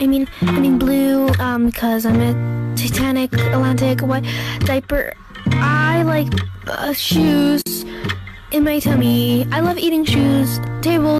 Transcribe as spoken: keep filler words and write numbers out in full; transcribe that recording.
mean, I mean blue, um, because I'm a Titanic, Atlantic, what, diaper. I like uh, shoes in my tummy. I love eating shoes, tables.